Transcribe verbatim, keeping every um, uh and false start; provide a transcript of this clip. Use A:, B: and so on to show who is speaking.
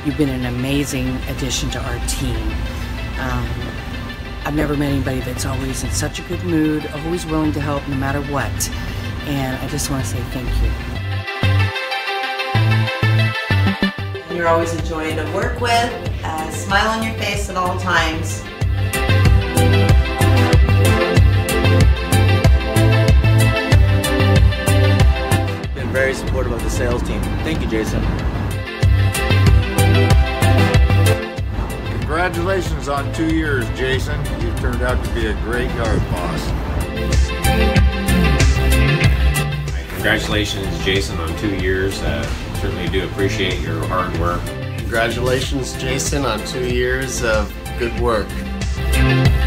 A: You've been an amazing addition to our team. Um, I've never met anybody that's always in such a good mood, always willing to help no matter what. And I just want to say thank
B: you. You're always a joy to work with, a smile on your face at all times.
C: Been very supportive of the sales team. Thank you, Jason.
D: Congratulations on two years, Jason. You've turned out to be a great yard boss.
E: Congratulations, Jason, on two years. Uh, certainly do appreciate your hard work.
F: Congratulations, Jason, on two years of good work.